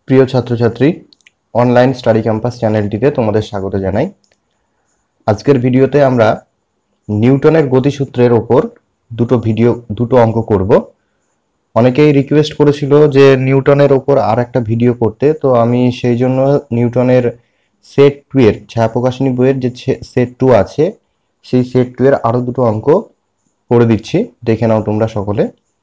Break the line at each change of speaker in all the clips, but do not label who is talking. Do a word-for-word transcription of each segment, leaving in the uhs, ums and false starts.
প্রিয় ছাত্রছাত্রী, online study campus চ্যানেলটিতে তোমাদের স্বাগত জানাই। আজকের ভিডিওতে আমরা নিউটনের গতিসূত্রের ওপর দুটো ভিডিও দুটো অঙ্ক করব। অনেকেই রিকোয়েস্ট করেছিল যে নিউটনের ওপর আর একটা ভিডিও করতে, তো আমি সেই জন্য নিউটনের সেট টু এর ছায়া প্রকাশনী বইয়ের যে সেট টু আছে সেই সেট টু এর আরো দুটো অঙ্ক করে দিচ্ছি, দেখে নাও তোমরা সকলে।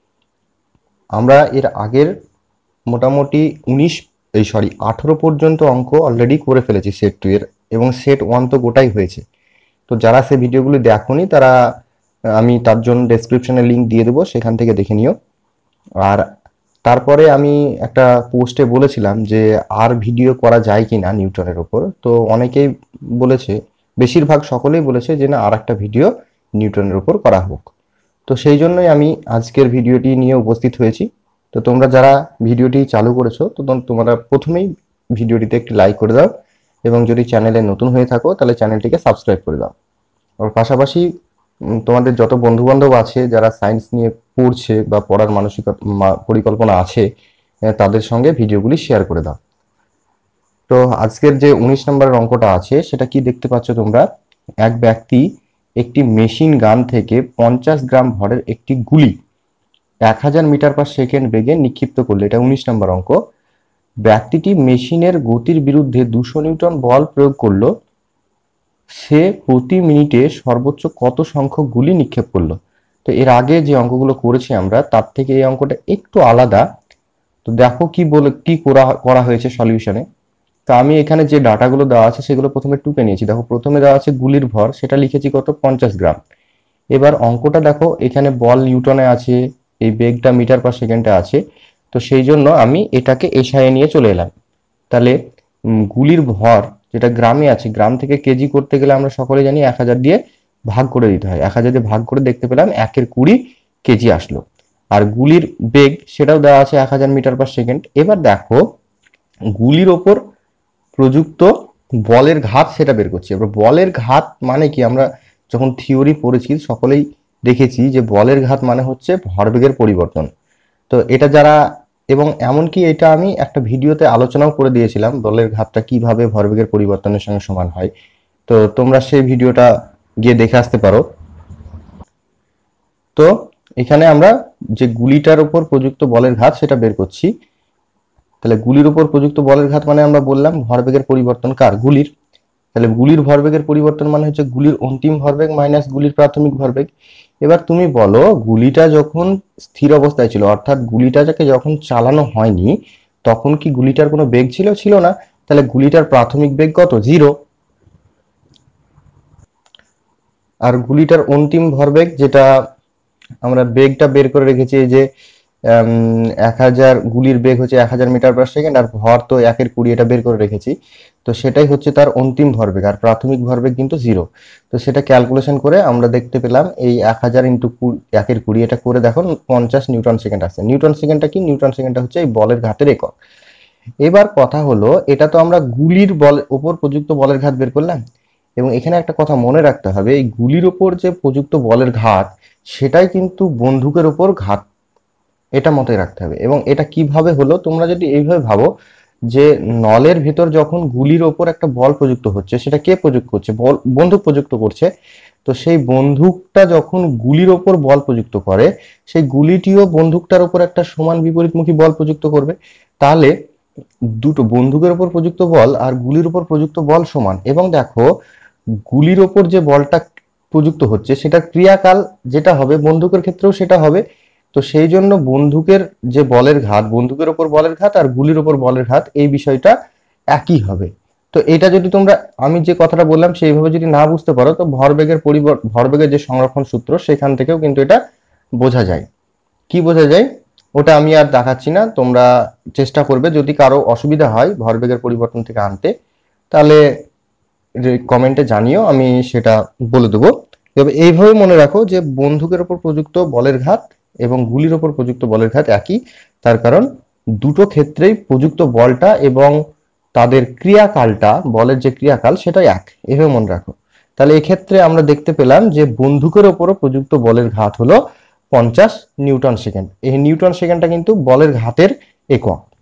আমরা এর আগের মোটামুটি উনিশ এই সরি আঠেরো পর্যন্ত অঙ্ক অলরেডি করে ফেলেছি সেট টু এর, এবং সেট ওয়ান তো গোটাই হয়েছে। তো যারা সে ভিডিওগুলি দেখোনি তারা আমি তার জন্য ডেসক্রিপশনে লিঙ্ক দিয়ে দেবো, সেখান থেকে দেখে নিও। আর তারপরে আমি একটা পোস্টে বলেছিলাম যে আর ভিডিও করা যায় কি না নিউটনের ওপর, তো অনেকেই বলেছে, বেশিরভাগ সকলেই বলেছে যে না আর একটা ভিডিও নিউটনের ওপর করা হোক। তো সেই জন্যই আমি আজকের ভিডিওটি নিয়ে উপস্থিত হয়েছি। তো তোমরা যারা ভিডিওটি চালু করেছো তো তোমরা প্রথমেই ভিডিওটিতে একটি লাইক করে দাও, এবং যদি চ্যানেলে নতুন হয়ে থাকো তাহলে চ্যানেলটিকে সাবস্ক্রাইব করে দাও। আর পাশাপাশি তোমাদের যত বন্ধু বান্ধব আছে যারা সায়েন্স নিয়ে পড়ছে বা পড়ার মানসিক পরিকল্পনা আছে তাদের সঙ্গে ভিডিওগুলি শেয়ার করে দাও। তো আজকের যে উনিশ নম্বরের অঙ্কটা আছে সেটা কি দেখতে পাচ্ছ তোমরা? এক ব্যক্তি একটি মেশিন গান থেকে পঞ্চাশ গ্রাম ভরের একটি গুলি এক হাজার মিটার পার সেকেন্ড বেগে নিক্ষিপ্ত করলো। এটা উনিশ নম্বর অঙ্ক। ব্যক্তিটি মেশিনের গতির বিরুদ্ধে দুশো নিউটন বল প্রয়োগ করলো। সে প্রতি মিনিটে সর্বোচ্চ কত সংখ্যক গুলি নিক্ষেপ করলো? তো এর আগে যে অঙ্কগুলো করেছি আমরা তার থেকে এই অঙ্কটা একটু আলাদা। তো দেখো কি বলে কি করা করা হয়েছে সলিউশনে। তো আমি এখানে যে ডাটাগুলো দেওয়া আছে সেগুলো প্রথমে টুকে নিয়েছি। দেখো প্রথমে দেওয়া আছে গুলির ভর, সেটা লিখেছি কত? পঞ্চাশ গ্রাম। এবার অঙ্কটা দেখো, এখানে বল নিউটনে আছে, এই বেগটা মিটার পার সেকেন্ডে আছে, তো সেই জন্য আমি এটাকে এসআই নিয়ে চলে এলাম। তাহলে গুলির ভর যেটা গ্রামে আছে, গ্রাম থেকে কেজি করতে গেলে আমরা সকলে জানি এক হাজার দিয়ে ভাগ করে দিতে হয়। এক হাজার দিয়ে ভাগ করে দেখতে পেলাম একের কুড়ি কেজি আসলো। আর গুলির বেগ সেটাও দেওয়া আছে এক হাজার মিটার পার সেকেন্ড। এবার দেখো গুলির ওপর প্রযুক্ত বলের ঘাত সেটা বের করছি। এবার বলের ঘাত মানে কি, আমরা যখন থিওরি পড়েছি সকলেই দেখেছি যে বলের ঘাত মানে হচ্ছে ভরবেগের পরিবর্তন। তো এটা যারা, এবং এমনকি এটা আমি একটা ভিডিওতে আলোচনাও করে দিয়েছিলাম বলের ঘাতটা কিভাবে ভরবেগের পরিবর্তনের সঙ্গে সমান হয়। তো তোমরা সেই ভিডিওটা গিয়ে দেখে আসতে পারো। তো এখানে আমরা যে গুলিটার উপর প্রযুক্ত বলের ঘাত সেটা বের করছি। তাহলে গুলির উপর প্রযুক্ত বলের ঘাত মানে আমরা বললাম ভরবেগের পরিবর্তন কার? গুলির। তাহলে গুলির ভরবেগের পরিবর্তন মানে হচ্ছে গুলির অন্তিম ভরবেগ মাইনাস গুলির প্রাথমিক ভরবেগ। এবার তুমি বলো, গুলিটা যখন স্থির অবস্থায় ছিল, অর্থাৎ গুলিটাকে যখন চালানো হয়নি তখন কি গুলিটার কোনো বেগ ছিল? ছিল না। তাহলে গুলিটার প্রাথমিক বেগ কত? জিরো। আর গুলিটার অন্তিম ভরবেগ, যেটা আমরা বেগটা বের করে রেখেছি, এই যে এক হাজার গুলির বেগ হচ্ছে এক হাজার মিটার পার সেকেন্ড, আর ভর তো একের কুড়ি, এটা বের করে রেখেছি। তো সেটাই হচ্ছে তার অন্তিম ভরবেগ, আর প্রাথমিক ভরবেগ কিন্তু জিরো। তো সেটা ক্যালকুলেশন করে আমরা দেখতে পেলাম এই এক হাজার ইন্টু একের কুড়ি, এটা করে দেখো পঞ্চাশ নিউটন সেকেন্ড আসছে। নিউটন সেকেন্ডটা কি? নিউটন সেকেন্ডটা হচ্ছে এই বলের ঘাতের একক। এবার কথা হলো, এটা তো আমরা গুলির বল ওপর প্রযুক্ত বলের ঘাত বের করলাম, এবং এখানে একটা কথা মনে রাখতে হবে, এই গুলির ওপর যে প্রযুক্ত বলের ঘাত সেটাই কিন্তু বন্দুকের ওপর ঘাত, এটা মাথায় রাখতে হবে। এবং এটা কিভাবে হলো, তোমরা যদি এইভাবে ভাবো যে নলের ভেতর যখন গুলির ওপর একটা বল প্রযুক্ত হচ্ছে, সেটা কে প্রযুক্ত করছে? বল বন্দুক প্রযুক্ত করছে। তো সেই বন্দুকটা যখন গুলির ওপর বল প্রযুক্ত করে, সেই গুলিটিও বন্দুকটার ওপর একটা সমান বিপরীতমুখী বল প্রযুক্ত করবে। তাহলে দুটো বন্দুকের ওপর প্রযুক্ত বল আর গুলির ওপর প্রযুক্ত বল সমান। এবং দেখো গুলির ওপর যে বলটা প্রযুক্ত হচ্ছে সেটা ক্রিয়াকাল যেটা হবে বন্দুকের ক্ষেত্রেও সেটা হবে। তো সেই জন্য বন্দুকের যে বলের ঘাত, বন্দুকের ওপর বলের ঘাত আর গুলির ওপর বলের ঘাত, এই বিষয়টা একই হবে। তো এটা যদি তোমরা, আমি যে কথাটা বললাম সেইভাবে যদি না বুঝতে পারো, তো ভরবেগের পরিবর্তন ভরবেগের যে সংরক্ষণ সূত্র সেখান থেকেও কিন্তু এটা বোঝা যায়। কি বোঝা যায় ওটা আমি আর দেখাচ্ছি না, তোমরা চেষ্টা করবে। যদি কারো অসুবিধা হয় ভরবেগের পরিবর্তন থেকে আনতে, তাহলে কমেন্টে জানিও, আমি সেটা বলে দেবো। তবে এইভাবে মনে রাখো যে বন্দুকের ওপর প্রযুক্ত বলের ঘাত এবং গুলির ওপর প্রযুক্ত বলের ঘাত একই, তার কারণ দুটো ক্ষেত্রেই প্রযুক্ত বলটা এবং তাদের ক্রিয়াকালটা, বলের যে ক্রিয়াকাল সেটা এক, এভাবে মনে রাখো। তাহলে এক্ষেত্রে আমরা দেখতে পেলাম যে বন্দুকের ওপরও প্রযুক্ত বলের ঘাত হলো পঞ্চাশ নিউটন সেকেন্ড। এই নিউটন সেকেন্ডটা কিন্তু বলের ঘাতের একক।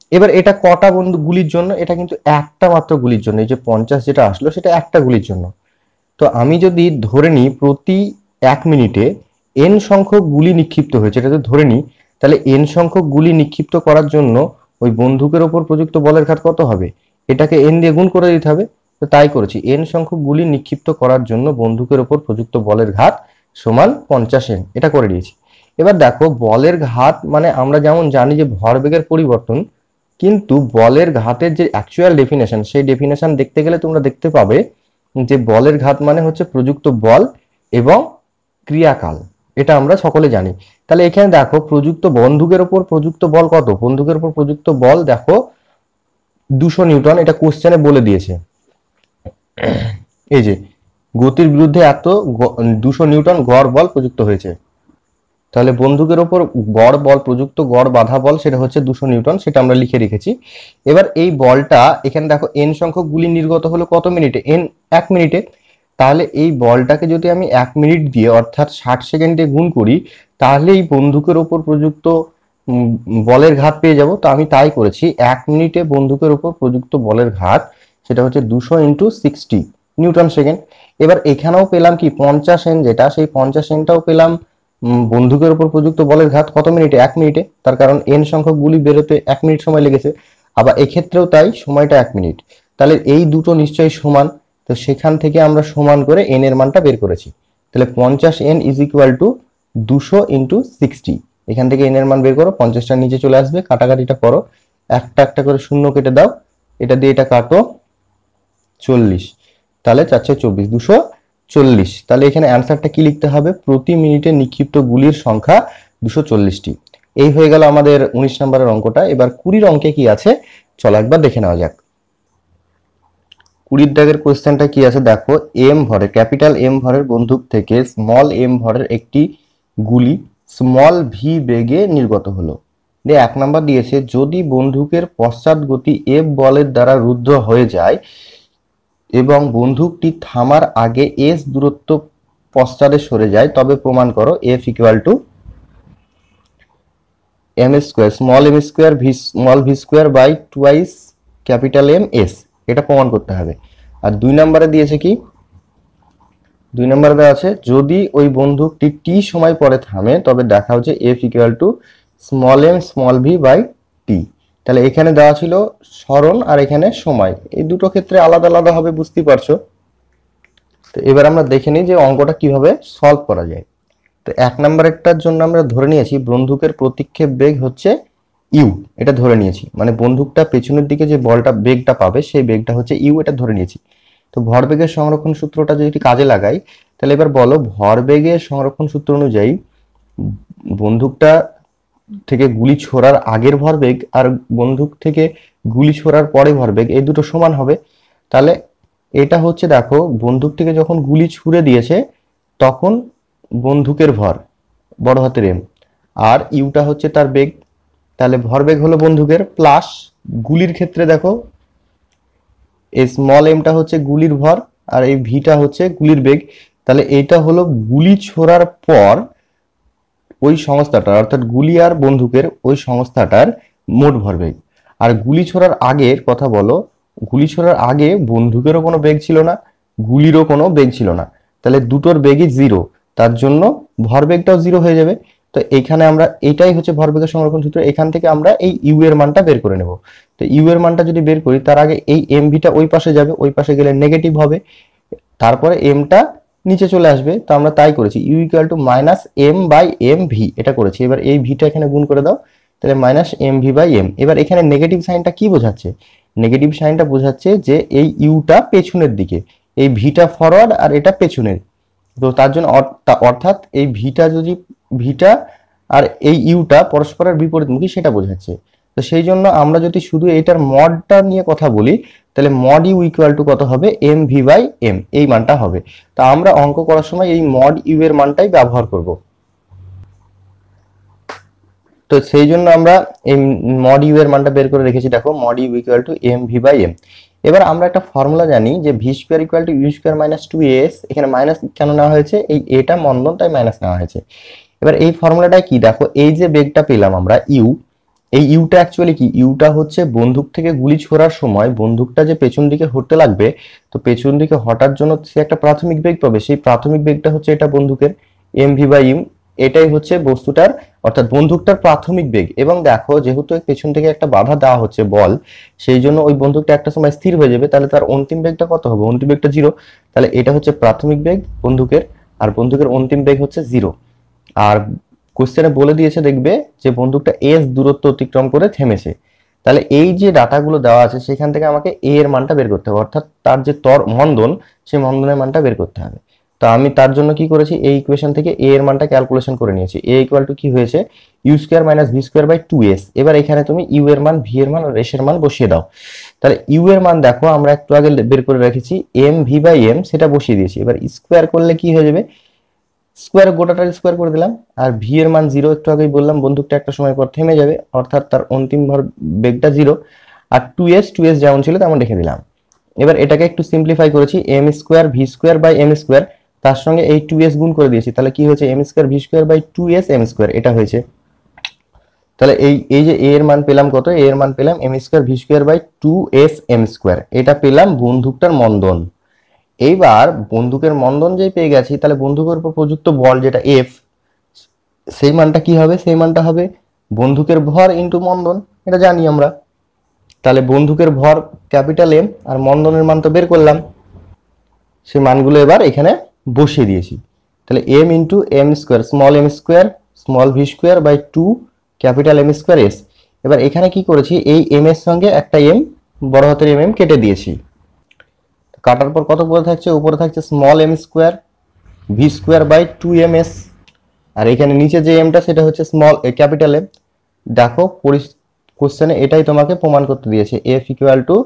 এবার এটা কটা বন্ধু গুলির জন্য, এটা কিন্তু একটা মাত্র গুলির জন্য, এই যে পঞ্চাশ যেটা আসলো সেটা একটা গুলির জন্য। তো আমি যদি ধরে নিই প্রতি এক মিনিটে এন সংখ্যক গুলি নিক্ষিপ্ত হয়েছে, এটা যদি ধরে নিই, তাহলে এন সংখ্যক গুলি নিক্ষিপ্ত করার জন্য ওই বন্দুকের ওপর প্রযুক্ত বলের ঘাত কত হবে, এটাকে এন দিয়ে গুণ করে দিতে হবে। তো তাই করেছি, এন সংখ্যক গুলি নিক্ষিপ্ত করার জন্য বন্দুকের ওপর প্রযুক্ত বলের ঘাত সমান পঞ্চাশ এন, এটা করে দিয়েছি। এবার দেখো বলের ঘাত মানে আমরা যেমন জানি যে ভরবেগের পরিবর্তন, কিন্তু বলের ঘাতের যে অ্যাকচুয়াল ডেফিনেশন, সেই ডেফিনেশন দেখতে গেলে তোমরা দেখতে পাবে যে বলের ঘাত মানে হচ্ছে প্রযুক্ত বল এবং ক্রিয়াকাল, এটা আমরা সকলে জানি। তাহলে এখানে দেখো প্রযুক্ত বন্দুকের উপর প্রযুক্ত বল কত, বন্দুকের উপর প্রযুক্ত বল দেখো দুশো নিউটন, এটা কোশ্চেনে বলে দিয়েছে। এই যে গতির বিরুদ্ধে এত দুশো নিউটন গড় বল প্রযুক্ত হয়েছে, তাহলে বন্দুকের ওপর গড় বল প্রযুক্ত গড় বাধা বল সেটা হচ্ছে দুশো নিউটন, সেটা আমরা লিখে রেখেছি। এবার এই বলটা এখানে দেখো এন সংখ্যক গুলি নির্গত হলো কত মিনিটে, এন এক মিনিটে। তাহলে এই বলটাকে যদি আমি এক মিনিট দিয়ে অর্থাৎ ষাট সেকেন্ডে গুণ করি, তাহলে এই বন্দুকের ওপর প্রযুক্ত বলের ঘাত পেয়ে যাব। তো আমি তাই করেছি, এক মিনিটে বন্দুকের ওপর প্রযুক্ত বলের ঘাত সেটা হচ্ছে দুশো ইন্টু সিক্সটি নিউটন সেকেন্ড। এবার এখানেও পেলাম কি পঞ্চাশ এন, যেটা সেই পঞ্চাশ এনটাও পেলাম বন্দুকের উপর প্রযুক্ত বলের ঘাত কত মিনিটে, এক মিনিটে, তার কারণ এন সংখ্যক গুলি বেরোতে এক মিনিট সময় লেগেছে। আবার এক্ষেত্রেও তাই, সময়টা এক মিনিট। তাহলে এই দুটো নিশ্চয়ই সমান, তো সেখান থেকে আমরা সমান করে এন এর মানটা বের করেছি। তাহলে পঞ্চাশ এন ইজ ইকুয়াল টু দুশো ইন্টু সিক্সটি, এখান থেকে এন এর মান বের করো, পঞ্চাশটা নিচে চলে আসবে, কাটাকাটিটা করো, একটা একটা করে শূন্য কেটে দাও, এটা দিয়ে এটা কাটো, চল্লিশ, তাহলে চারশো চব্বিশ, দুশো চল্লিশ। তাহলে এখানে অ্যান্সারটা কি লিখতে হবে, প্রতি মিনিটে নিক্ষিপ্ত গুলির সংখ্যা দুশো চল্লিশটি। এই হয়ে গেল আমাদের উনিশ নম্বরের অঙ্কটা। এবার কুড়ির অঙ্কে কি আছে চলো একবার দেখে নেওয়া যাক। কুড়ির দাগের কোশ্চেনটা কি আছে দেখো, এম ভরের ক্যাপিটাল এম ভরের বন্দুক থেকে স্মল এম ভরের একটি গুলি স্মল ভি বেগে নির্গত হলো। দিয়ে এক নাম্বার দিয়েছে, যদি বন্দুকের পশ্চাৎ গতি এফ বলের দ্বারা রুদ্ধ হয়ে যায় এবং বন্দুকটি থামার আগে এস দূরত্ব পশ্চাতে সরে যায়, তবে প্রমাণ করো F equal to M square small M square V small V square by twice capital M S, এটা প্রমাণ করতে হবে। আর দুই নম্বরে দিয়েছে কি, দুই নম্বরে দেওয়া আছে যদি ওই বন্দুকটি টি সময় পরে থামে তবে দেখা হচ্ছে F equal to small M small V by T. তাহলে এখানে দেওয়া ছিল স্মরণ আর এখানে সময়, এই দুটো ক্ষেত্রে আলাদা আলাদা হবে, বুঝতেই পারছো। তো এবার আমরা দেখে নিই যে অঙ্কটা কিভাবে সলভ করা যায়। তো এক নম্বরেরটার জন্য আমরা ধরে নিয়েছি বন্দুকের প্রতিক্ষেপ বেগ হচ্ছে ইউ, এটা ধরে নিয়েছি, মানে বন্দুকটা পেছনের দিকে যে বলটা বেগটা পাবে সেই বেগটা হচ্ছে ইউ, এটা ধরে নিয়েছি। তো ভরবেগের সংরক্ষণ সূত্রটা যদি কাজে লাগাই, তাহলে এবার বলো ভরবেগের সংরক্ষণ সূত্র অনুযায়ী বন্দুকটা থেকে গুলি ছোড়ার আগের ভরবেগ আর বন্দুক থেকে গুলি ছোড়ার পরে ভরবেগ এই দুটো সমান হবে। তাহলে এটা হচ্ছে দেখো বন্দুক থেকে যখন গুলি ছুড়ে দিয়েছে তখন বন্দুকের ভর বড় হাতের এম, আর ইউটা হচ্ছে তার বেগ। তাহলে ভরবেগ হলো বন্দুকের প্লাস গুলির ক্ষেত্রে দেখো এই স্মল এমটা হচ্ছে গুলির ভর আর এই ভিটা হচ্ছে গুলির বেগ। তাহলে এটা হলো গুলি ছোড়ার পর ওই সংস্থাটার অর্থাৎ গুলি আর বন্দুকের ওই সংস্থাটার মোট ভরবেগ। আর গুলি ছোড়ার আগের কথা বলো, গুলি ছোড়ার আগে বন্দুকেরও কোনো বেগ ছিল না, গুলিরও কোনো বেগ ছিল না, তাহলে দুটোর বেগই জিরো, তার জন্য ভরবেগটাও জিরো হয়ে যাবে। তো এখানে আমরা এটাই হচ্ছে ভরবেগের সংরক্ষণ সূত্র, এখান থেকে আমরা এই ইউ এর মানটা বের করে নেব। তো ইউ এর মানটা যদি বের করি তার আগে এই এম ভিটা ওই পাশে যাবে, ওই পাশে গেলে নেগেটিভ হবে, তারপরে এমটা নিচে চলে আসবে। তো আমরা তাই করেছি, U equal to minus M by M V, এটা করেছি। এবার এই ভিটা এখানে গুণ করে দাও, তাহলে minus M V by M. এবার এখানে নেগেটিভ সাইনটা কি বোঝাচ্ছে, নেগেটিভ সাইনটা বোঝাচ্ছে যে এই ইউটা পেছনের দিকে, এই ভিটা ফরওয়ার্ড আর এটা পেছনের। তো তার জন্য অর্থাৎ এই ভিটা যদি ভিটা আর এই ইউটা পরস্পরের বিপরীতমুখী সেটা বোঝাচ্ছে। তো সেই জন্য আমরা যদি শুধু এটার মডটা নিয়ে কথা বলি তাহলে মড ইউ ইকুয়াল টু কত হবে, এম ভি বাই এম, এই মানটা হবে। তা আমরা অঙ্ক করার সময় এই মড ইউ এর মানটাই ব্যবহার করব। তো সেই জন্য আমরা এই মড ইউ এর মানটা বের করে রেখেছি, দেখো mod U equal to M V by M. এবার আমরা একটা ফর্মুলা জানি যে V square equal to U square minus two S, এখানে মাইনাস কেন নেওয়া হয়েছে, এই এটা মন্দন তাই মাইনাস নেওয়া হয়েছে। এবার এই ফর্মুলাটা কি দেখো, এই যে বেগটা পেলাম আমরা ইউ, এই ইউটা অ্যাকচুয়ালি কি, ইউটা হচ্ছে বন্দুক থেকে গুলি ছোড়ার সময় বন্দুকটা যে পেছন দিকে হটতে লাগবে, তো পেছন দিকে হটার জন্য সে একটা প্রাথমিক বেগ পাবে, সেই প্রাথমিক বেগটা হচ্ছে এটা বন্দুকের এম ভি বাই ইউ, এটাই হচ্ছে বস্তুটার অর্থাৎ বন্দুকটার প্রাথমিক বেগ। এবং দেখো যেহেতু পেছন থেকে একটা বাধা দেওয়া হচ্ছে বল, সেই জন্য ওই বন্দুকটা একটা সময় স্থির হয়ে যাবে, তাহলে তার অন্তিম বেগটা কত হবে, অন্তিম বেগটা জিরো। তাহলে এটা হচ্ছে প্রাথমিক বেগ বন্দুকের, আর বন্দুকের অন্তিম বেগ হচ্ছে জিরো। আর কোশ্চেনে বলে দিয়েছে দেখবে যে বন্দুকটা এস দূরত্ব অতিক্রম করে থেমেছে। তাহলে এই যে ডাটাগুলো দেওয়া আছে সেখান থেকে আমাকে এ এর মানটা বের করতে হবে, অর্থাৎ তার যে তর মন্দন, সেই মন্দনের মানটা বের করতে হবে। তো আমি তার জন্য কি করেছি, এই ইকুয়েশন থেকে এ এর মানটা ক্যালকুলেশন করে নিয়েছি। এ ইকুয়াল টু কি হয়েছে, U square minus V square by two S. এবার এখানে তুমি ইউ এর মান, ভি এর মান আর এস এর মান বসিয়ে দাও। তাহলে ইউ এর মান দেখো আমরা একটু আগে বের করে রেখেছি এম ভি বাই এম, সেটা বসিয়ে দিয়েছি। এবার স্কোয়ার করলে কি হয়ে যাবে, স্কোয়ার গোটাটার স্কোয়ার করে দিলাম। আর ভি এর মান জিরো, একটু আগেই বললাম বন্দুকটা একটা সময় পর থেমে যাবে, অর্থাৎ তার অন্তিম ভর বেগটা জিরো। আর টু এস, টু এস যেমন ছিল তেমন রেখে দিলাম। এবার এটাকে একটু সিম্পলিফাই করেছি, M square V square by M square, তার সঙ্গে এই টু এস গুণ করে দিয়েছি। তাহলে কি হয়েছে, M square V square by two S M square, এটা হয়েছে। তাহলে এই এই যে এ এর মান পেলাম কত, এ এর মান পেলাম M square V square by two S M square, এটা পেলাম বন্দুকটার মন্দন। এইবার বন্দুকের মন্দন যেই পেয়ে গেছি, তাহলে বন্দুকের উপর প্রযুক্ত বল যেটা এফ, সেই মানটা কি হবে, সেই মানটা হবে বন্দুকের ভর ইন্টু মন্দন, এটা জানি আমরা। তাহলে বন্দুকের ভর ক্যাপিটাল এম আর মন্দনের মান তো বের করলাম, সেই মানগুলো এবার এখানে বসিয়ে দিয়েছি। তাহলে M into M square small M square small V square by two capital M square S. এবার এখানে কি করেছি, এই এম এর সঙ্গে একটা এম, বড় হাতের এম এম কেটে দিয়েছি। কাটার পর কত পরে থাকছে, উপরে থাকছে small M square V square by two M S, আর এখানে নিচে যে এমটা সেটা হচ্ছে স্মল ক্যাপিটাল এম। দেখো কোশ্চেনে এটাই তোমাকে প্রমাণ করতে দিয়েছে, F equal to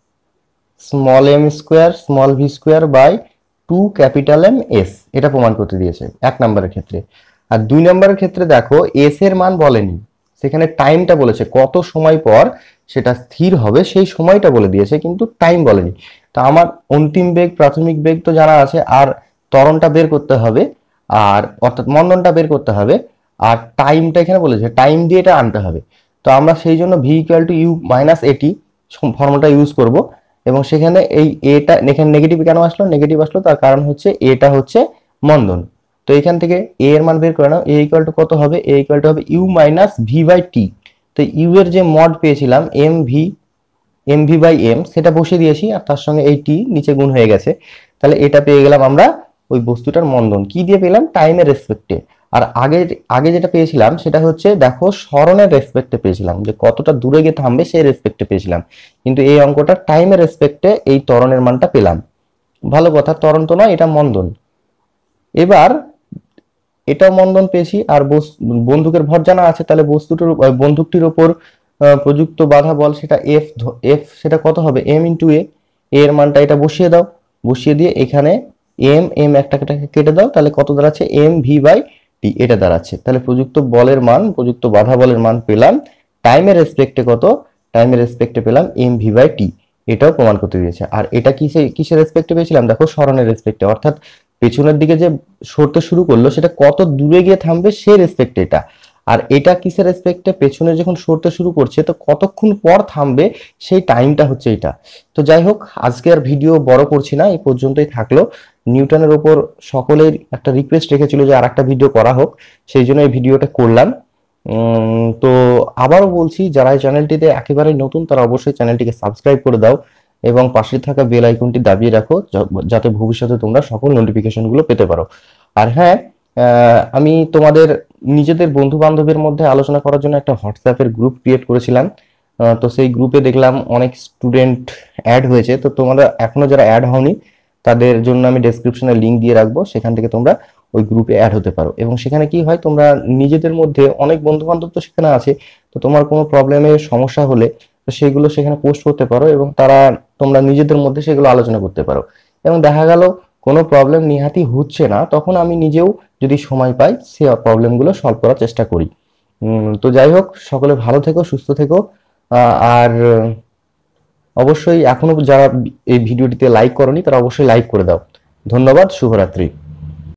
small M square small V square by two capital M S, এটা প্রমাণ করতে দিয়েছে এক নম্বরের ক্ষেত্রে। আর দুই নম্বরের ক্ষেত্রে দেখো এস এর মান বলেনি, সেখানে টাইমটা বলেছে, কত সময় পর সেটা স্থির হবে সেই সময়টা বলে দিয়েছে, কিন্তু টাইম বলেনি। তা আমার অন্তিম বেগ প্রাথমিক বেগ তো জানা আছে, আর ত্বরণটা বের করতে হবে, আর অর্থাৎ মন্দনটা বের করতে হবে, আর টাইমটা এখানে বলেছে, টাইম দিয়ে এটা আনতে হবে। তো আমরা সেই জন্য V equal to U minus AT ফর্মুলাটা ইউজ করব। এবং সেখানে এই এটা এখানে নেগেটিভ কেন আসলো, নেগেটিভ আসলো তার কারণ হচ্ছে এটা হচ্ছে মন্দন। তো এখান থেকে এ এর মান বের করে নাও, এ ইকুয়াল টু কত হবে, এ ইকুয়াল টু হবে U minus V by T. তো ইউ এর যে মড পেয়েছিলাম M V M V by M, সেটা বসিয়ে দিয়েছি, আর তার সঙ্গে এই টি নিচে গুণ হয়ে গেছে। তাহলে এটা পেয়ে গেলাম আমরা ওই বস্তুটার মন্দন, কি দিয়ে পেলাম, টাইমের রেসপেক্টে। আর আগে আগে যেটা পেয়েছিলাম সেটা হচ্ছে দেখো স্মরণের রেসপেক্টে পেয়েছিলাম, যে কতটা দূরে গিয়ে থামবে সেই রেসপেক্টে পেয়েছিলাম, কিন্তু এই অঙ্কটা টাইমের রেসপেক্টে এই ত্বরণের মানটা পেলাম। ভালো কথা, ত্বরণ তো নয়, এটা মন্দন। এবার এটাও মন্দন পেয়েছি, আর বন্দুকের ভর জানা আছে, তাহলে বস্তুটির বন্দুকটির উপর প্রযুক্ত বাধা বল সেটা এফ, এফ সেটা কত হবে, এম ইন্টু এ, এর মানটা এটা বসিয়ে দাও, বসিয়ে দিয়ে এখানে এম এম একটা কেটে দাও, তাহলে কত দাঁড়াচ্ছে, এম ভি বাই টি, এটা দাঁড়াচ্ছে। তাহলে প্রযুক্ত বলের মান, প্রযুক্ত বাধা বলের মান পেলাম টাইমের রেসপেক্টে কত, টাইমের রেসপেক্টে পেলাম এম ভি বাই টি, এটাও প্রমাণ করতে দিয়েছে। আর এটা কিসে কিসের রেসপেক্টে পেয়েছিলাম, দেখো স্মরণের রেসপেক্টে, অর্থাৎ পেছনের দিকে যে সরতে শুরু করলো সেটা কত দূরে গিয়ে থামবে সেই রেসপেক্টে এটা। আর এটা কিসের রেসপেক্টে, পেছনে যখন সরতে শুরু করছে তো কতক্ষণ পর থামবে সেই টাইমটা হচ্ছে এটা। তো যাই হোক, আজকে আর ভিডিও বড় করছি না, এই পর্যন্তই থাকলো। নিউটনের ওপর সকলের একটা রিকোয়েস্ট রেখেছিল যে আর একটা ভিডিও করা হোক, সেই জন্য এই ভিডিওটা করলাম। তো আবারও বলছি, যারা এই চ্যানেলটিতে একেবারে নতুন তারা অবশ্যই চ্যানেলটিকে সাবস্ক্রাইব করে দাও এবং পাশে থাকা বেল আইকনটি দাবিয়ে রাখো, যাতে ভবিষ্যতে তোমরা সকল নোটিফিকেশনগুলো পেতে পারো। আর হ্যাঁ, আমি তোমাদের নিজেদের বন্ধু বান্ধবের মধ্যে আলোচনা করার জন্য একটা হোয়াটসঅ্যাপের গ্রুপ ক্রিয়েট করেছিলাম। তো সেই গ্রুপে দেখলাম অনেক স্টুডেন্ট অ্যাড হয়েছে, তো তোমরা এখনো যারা অ্যাড হওনি তাদের জন্য আমি ডেসক্রিপশনে লিঙ্ক দিয়ে রাখবো, সেখান থেকে তোমরা ওই গ্রুপে অ্যাড হতে পারো। এবং সেখানে কি হয়, তোমরা নিজেদের মধ্যে অনেক বন্ধু বান্ধব তো সেখানে আছে, তো তোমার কোনো প্রবলেমের সমস্যা হলে তো সেগুলো সেখানে পোস্ট করতে পারো, এবং তারা তোমরা নিজেদের মধ্যে সেগুলো আলোচনা করতে পারো। এবং দেখা গেল কোনো প্রবলেম নিহাতি হচ্ছে না, তখন আমি নিজেও যদি সময় পাই সে প্রবলেমগুলো সলভ করার চেষ্টা করি। তো যাই হোক, সকলে ভালো থেকো, সুস্থ থেকো। আর অবশ্যই এখনো যারা এই ভিডিওটিতে লাইক করনি তারা অবশ্যই লাইক করে দাও। ধন্যবাদ, শুভরাত্রি।